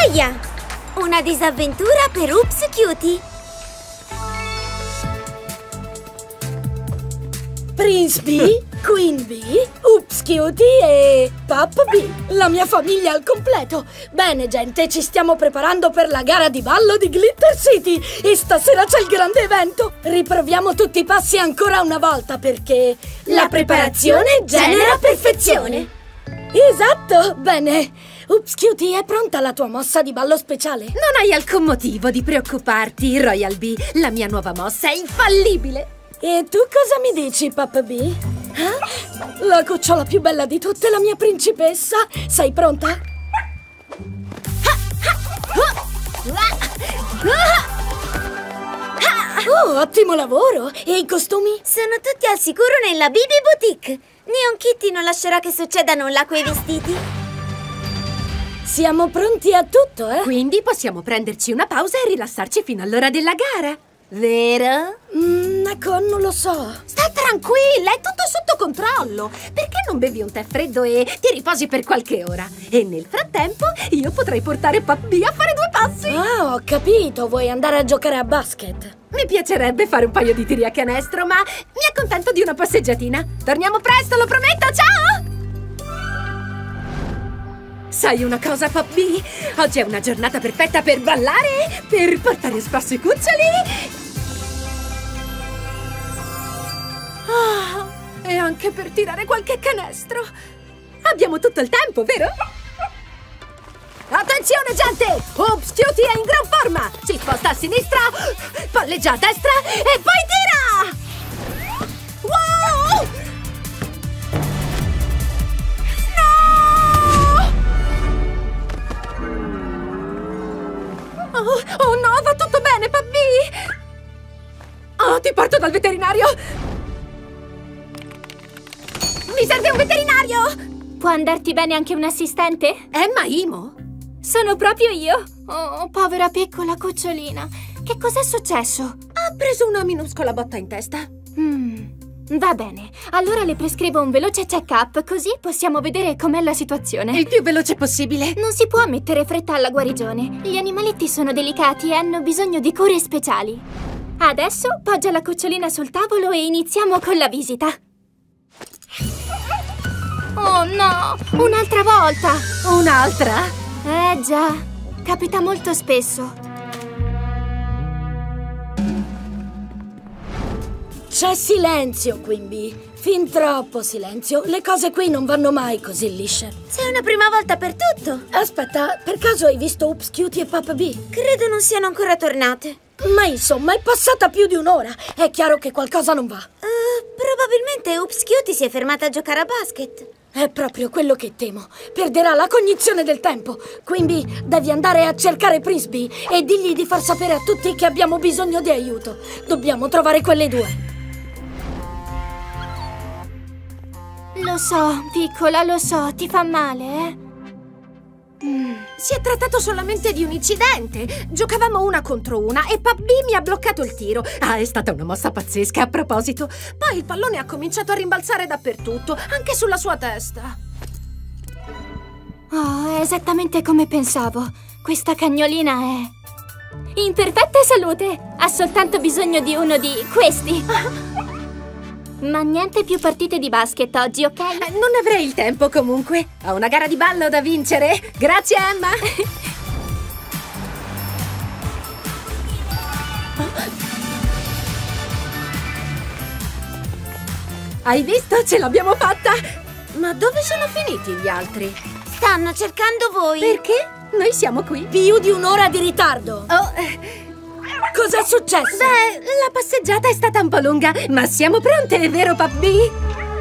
Via! Una disavventura per Oops Cutie! Prince B, Queen B, Oops Cutie e Pup B. La mia famiglia al completo. Bene, gente, ci stiamo preparando per la gara di ballo di Glitter City. E stasera c'è il grande evento. Riproviamo tutti i passi ancora una volta perché la preparazione genera perfezione. Esatto, bene. Oops Cutie, è pronta la tua mossa di ballo speciale? Non hai alcun motivo di preoccuparti, Royal B. La mia nuova mossa è infallibile. E tu cosa mi dici, Pup B? Eh? La cucciola più bella di tutte, la mia principessa. Sei pronta? Oh, ottimo lavoro! E i costumi? Sono tutti al sicuro nella Bibi Boutique. Neon Kitty non lascerà che succeda nulla a quei vestiti. Siamo pronti a tutto, eh? Quindi possiamo prenderci una pausa e rilassarci fino all'ora della gara. Vero? Ecco, non lo so. Stai tranquilla, è tutto sotto controllo. Perché non bevi un tè freddo e ti riposi per qualche ora? E nel frattempo io potrei portare Pup B a fare 2 passi. Ah, ho capito, vuoi andare a giocare a basket? Mi piacerebbe fare un paio di tiri a canestro, ma mi accontento di una passeggiatina. Torniamo presto, lo prometto, ciao! Sai una cosa, Pup B? Oggi è una giornata perfetta per ballare, per portare a spasso i cuccioli e anche per tirare qualche canestro. Abbiamo tutto il tempo, vero? Attenzione, gente! Oops Cutie è in gran forma! Si sposta a sinistra, palleggia a destra e poi tira! Wow! Oh no, va tutto bene, Pup B! Oh, ti porto dal veterinario! Mi serve un veterinario! Può andarti bene anche un assistente? Emma Imo? Sono proprio io! Oh, povera piccola cucciolina! Che cos'è successo? Ha preso una minuscola botta in testa. Va bene, allora le prescrivo un veloce check-up, così possiamo vedere com'è la situazione. Il più veloce possibile. Non si può mettere fretta alla guarigione. Gli animaletti sono delicati e hanno bisogno di cure speciali. Adesso poggia la cucciolina sul tavolo e iniziamo con la visita. Oh no, un'altra volta! Un'altra? Già, capita molto spesso. C'è silenzio, Queen B. Fin troppo silenzio. Le cose qui non vanno mai così lisce. Sei una prima volta per tutto. Aspetta, per caso hai visto Oops Cutie e Pup B? Credo non siano ancora tornate. Ma insomma, è passata più di un'ora. È chiaro che qualcosa non va. Probabilmente Oops Cutie si è fermata a giocare a basket. È proprio quello che temo. Perderà la cognizione del tempo. Quindi devi andare a cercare Prince B e digli di far sapere a tutti che abbiamo bisogno di aiuto. Dobbiamo trovare quelle due. Lo so, piccola, lo so, ti fa male, eh? Si è trattato solamente di un incidente. Giocavamo una contro una e Pup B mi ha bloccato il tiro. È stata una mossa pazzesca, a proposito. Poi il pallone ha cominciato a rimbalzare dappertutto, anche sulla sua testa. Oh, è esattamente come pensavo. Questa cagnolina è in perfetta salute. Ha soltanto bisogno di uno di questi. Ma niente più partite di basket oggi, ok? Non avrei il tempo comunque. Ho una gara di ballo da vincere. Grazie, Emma. Hai visto? Ce l'abbiamo fatta! Ma dove sono finiti gli altri? Stanno cercando voi. Perché? Noi siamo qui. Più di un'ora di ritardo. Cos'è successo? Beh, la passeggiata è stata un po' lunga, ma siamo pronte, vero, Pup B?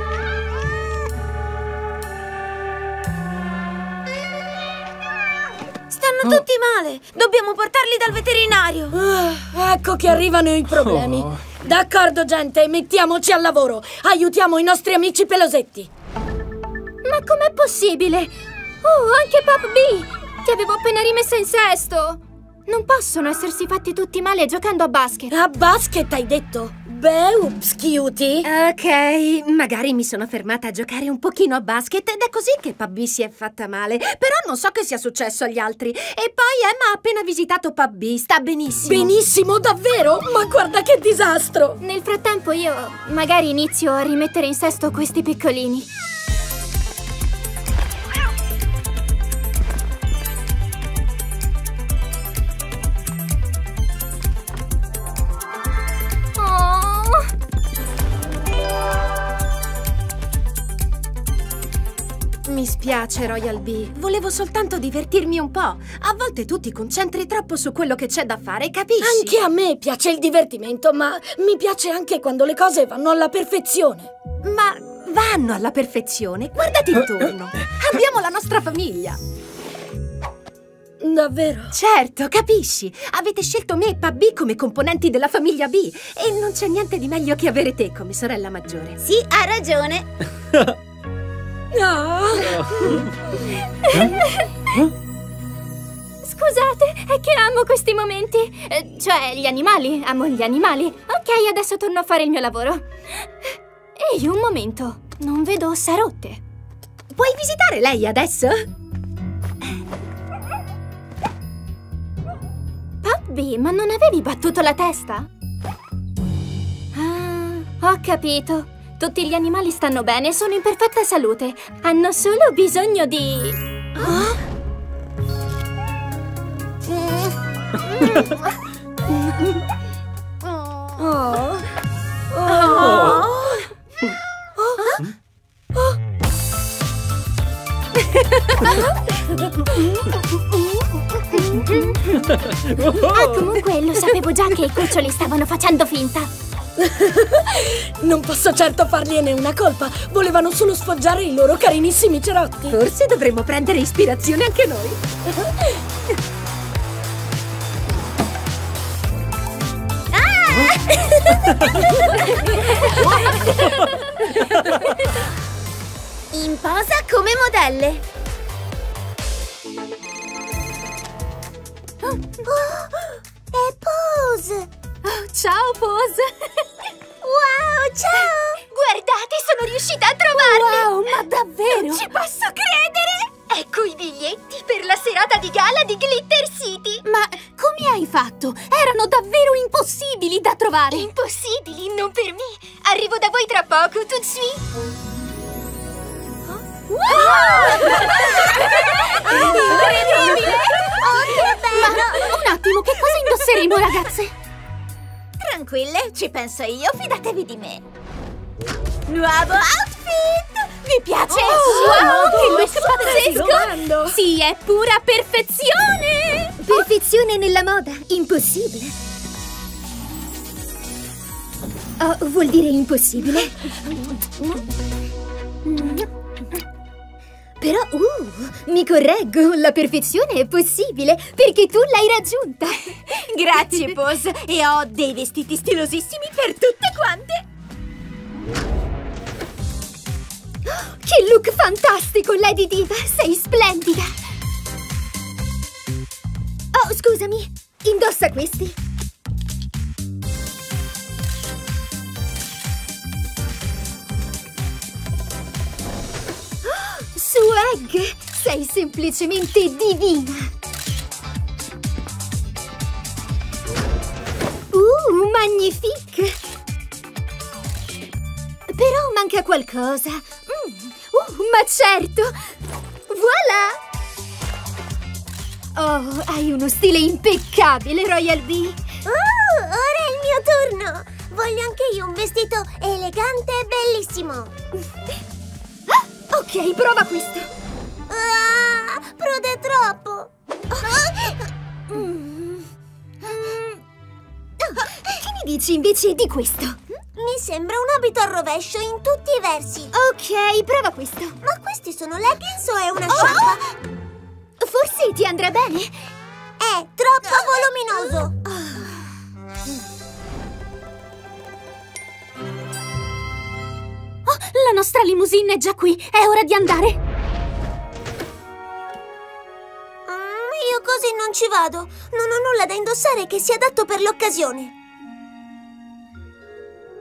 Stanno tutti male. Dobbiamo portarli dal veterinario. Ecco che arrivano i problemi. D'accordo, gente, mettiamoci al lavoro. Aiutiamo i nostri amici pelosetti. Ma com'è possibile? Oh, anche Pup B! Ti avevo appena rimessa in sesto. Non possono essersi fatti tutti male giocando a basket. A basket, hai detto? Beh, ups, cutie. Ok, magari mi sono fermata a giocare un pochino a basket ed è così che Pubby si è fatta male. Però non so che sia successo agli altri. E poi Emma ha appena visitato Pubby, sta benissimo. Benissimo, davvero? Ma guarda che disastro! Nel frattempo io magari inizio a rimettere in sesto questi piccolini. Mi spiace, Royal Bee. Volevo soltanto divertirmi un po'. A volte tu ti concentri troppo su quello che c'è da fare, capisci? Anche a me piace il divertimento, ma mi piace anche quando le cose vanno alla perfezione. Ma vanno alla perfezione. Guardati intorno. Abbiamo la nostra famiglia. Davvero? Certo, capisci? Avete scelto me e Pubby come componenti della famiglia B. E non c'è niente di meglio che avere te come sorella maggiore. Sì, ha ragione. Scusate, è che amo questi momenti. Cioè, gli animali, amo gli animali. Ok, adesso torno a fare il mio lavoro. Ehi, un momento, non vedo ossa rotte. Puoi visitare lei adesso? Pubby, ma non avevi battuto la testa? Ah, ho capito. Tutti gli animali stanno bene, sono in perfetta salute. Hanno solo bisogno di... Ah, comunque lo sapevo già che i cuccioli stavano facendo finta. Non posso certo fargliene una colpa. Volevano solo sfoggiare i loro carinissimi cerotti. Forse dovremmo prendere ispirazione anche noi. In posa come modelle. È Pose! Ciao, Pose! Wow, ciao! Guardate, sono riuscita a trovarli! Wow, ma davvero? Non ci posso credere! Ecco i biglietti per la serata di gala di Glitter City! Ma come hai fatto? Erano davvero impossibili da trovare! Impossibili, non per me! Arrivo da voi tra poco, tout de suite! Incredibile! Oh, che bello! Ma un attimo, che cosa indosseremo, ragazze? Tranquille, ci penso io, fidatevi di me! Nuovo outfit! Vi piace? Wow, che look stai trovando? pazzesco! Sì, è pura perfezione! Perfezione nella moda, impossibile! Oh, vuol dire impossibile? Però, mi correggo, la perfezione è possibile, perché tu l'hai raggiunta! Grazie, Pose, e ho dei vestiti stilosissimi per tutte quante! Che look fantastico, Lady Diva! Sei splendida! Oh, scusami, indossa questi! Swag! Sei semplicemente divina! Magnifique! Però manca qualcosa! Ma certo! Voilà! Oh, hai uno stile impeccabile, Royal Bee! Ora è il mio turno! Voglio anche io un vestito elegante e bellissimo! Ok, prova questo! Prude troppo! Che ne dici invece di questo? Mi sembra un abito al rovescio in tutti i versi. Ok, prova questo. Ma questi sono leggings o è una sciarpa? Forse ti andrà bene. È troppo voluminoso. Oh, la nostra limousine è già qui. È ora di andare. Io così non ci vado. Non ho nulla da indossare che sia adatto per l'occasione.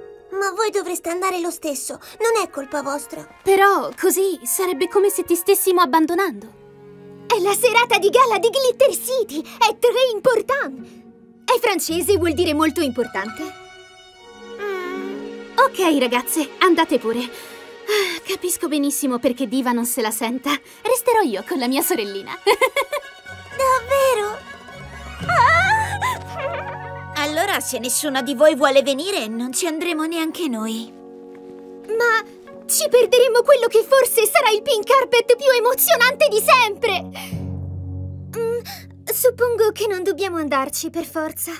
Ma voi dovreste andare lo stesso, non è colpa vostra. Però così sarebbe come se ti stessimo abbandonando. È la serata di gala di Glitter City, è très important. È francese, vuol dire molto importante. Ok, ragazze, andate pure. Capisco benissimo perché Diva non se la senta. Resterò io con la mia sorellina. Davvero? Allora, se nessuna di voi vuole venire, non ci andremo neanche noi. Ma ci perderemo quello che forse sarà il pink carpet più emozionante di sempre! Suppongo che non dobbiamo andarci per forza.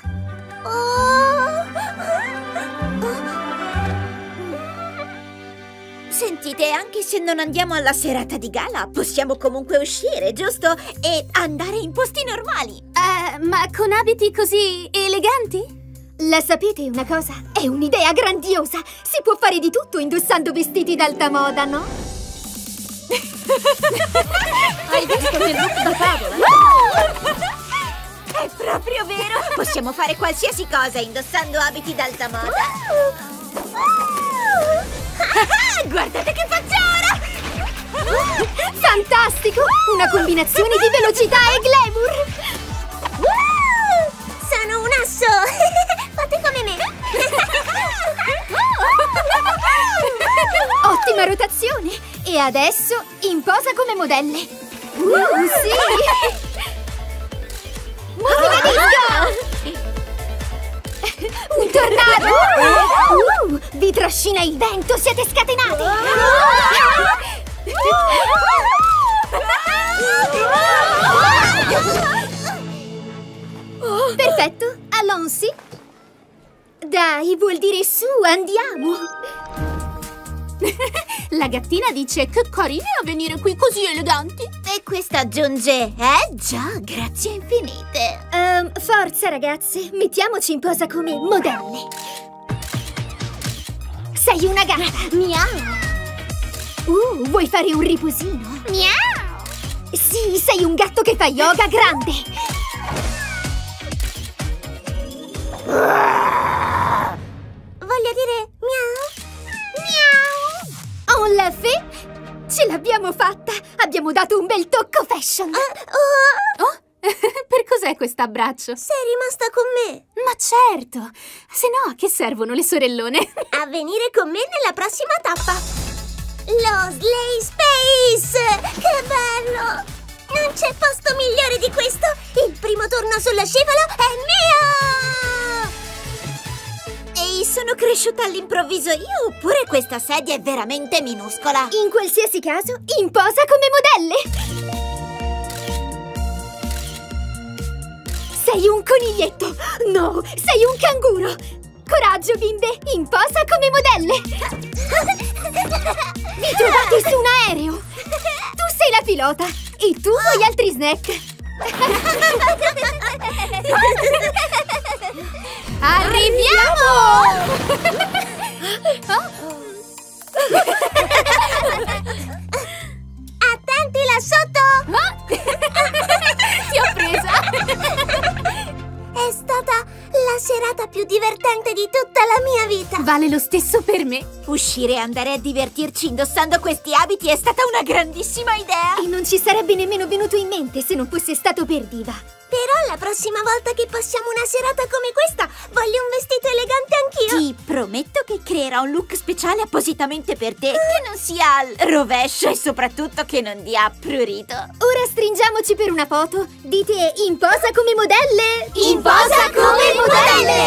Sentite, anche se non andiamo alla serata di gala, possiamo comunque uscire, giusto? E andare in posti normali. Ma con abiti così eleganti? La sapete una cosa? È un'idea grandiosa! Si può fare di tutto indossando vestiti d'alta moda, no? Hai visto che look da tavola? È proprio vero! Possiamo fare qualsiasi cosa indossando abiti d'alta moda. Guardate che faccia ora! Fantastico! Una combinazione di velocità e glamour! Sono un asso! Fate come me! Ottima rotazione! E adesso in posa come modelle! Sì! Musica disco! Un tornado! Vi trascina il vento, siete scatenate! Perfetto, allons-y! Dai, vuol dire su, andiamo! La gattina dice che carine a venire qui così eleganti. E questa aggiunge, già, grazie infinite. Forza ragazze, mettiamoci in posa come modelle. Sei una gatta! Miau! Vuoi fare un riposino? Miau! Sì, sei un gatto che fa yoga grande! Voglio dire miau? Miau! On l'a fait? Ce l'abbiamo fatta! Abbiamo dato un bel tocco fashion! Oh, per cos'è questo abbraccio? Sei rimasta con me! Ma certo! Se no, a che servono le sorellone? A venire con me nella prossima tappa! Lo Slay Space! Che bello! Non c'è posto migliore di questo! Il primo turno sulla scivola è mio! Ehi, sono cresciuta all'improvviso io oppure questa sedia è veramente minuscola? In qualsiasi caso, in posa come modelle! Sei un coniglietto! No, sei un canguro! Coraggio, bimbe! In posa come modelle! Vi trovate su un aereo! Tu sei la pilota e tu vuoi altri snack! Arriviamo! Attenti là sotto! Ti ho presa! È stata la serata più divertente di tutta la mia vita! Vale lo stesso per me. Uscire e andare a divertirci indossando questi abiti è stata una grandissima idea! E non ci sarebbe nemmeno venuto in mente se non fosse stato per Diva. Però la prossima volta che passiamo una serata come questa, voglio un vestito elegante anch'io! Ti prometto che creerò un look speciale appositamente per te, che non sia al rovescio e soprattutto che non dia prurito. Ora stringiamoci per una foto. Dite in posa come modelle! In posa come modelle!